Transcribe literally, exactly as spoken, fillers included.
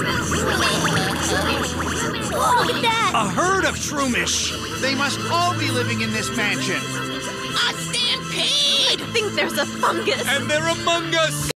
Whoa, look at that! A herd of Shroomish! They must all be living in this mansion! A stampede! I think there's a fungus! And they're among us!